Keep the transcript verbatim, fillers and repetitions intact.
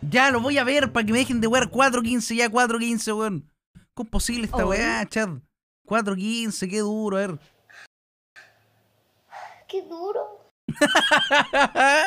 Ya, lo voy a ver para que me dejen de wear cuatro quince, ya cuatro quince, weón. ¿Cómo es posible esta Oh. weá, Chad? cuatro quince, qué duro, a ver. Qué duro.